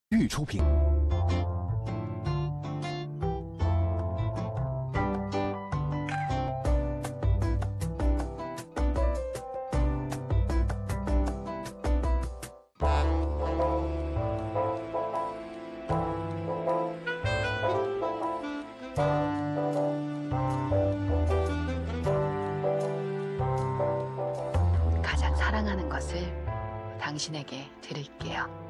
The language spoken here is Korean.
玉出品。 가장 사랑하는 것을 당신에게 드릴게요.